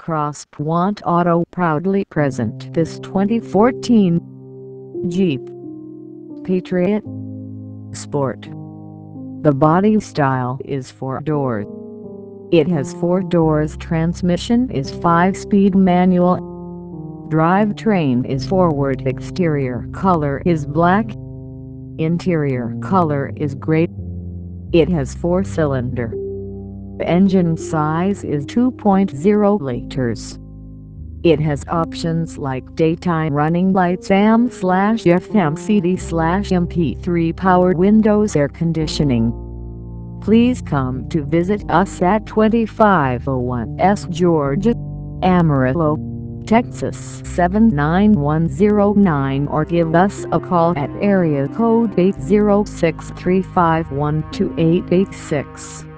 Cross Pointe Auto proudly present this 2014 Jeep Patriot Sport. The body style is 4-door. It has 4 doors. Transmission is 5-speed manual. Drivetrain is forward. Exterior color is black. Interior color is gray. It has 4-cylinder. Engine size is 2.0 liters. It has options like daytime running lights, AM/FM, CD/MP3, power windows, air conditioning. Please come to visit us at 2501 S George, Amarillo, Texas 79109, or give us a call at area code 806-351-2886.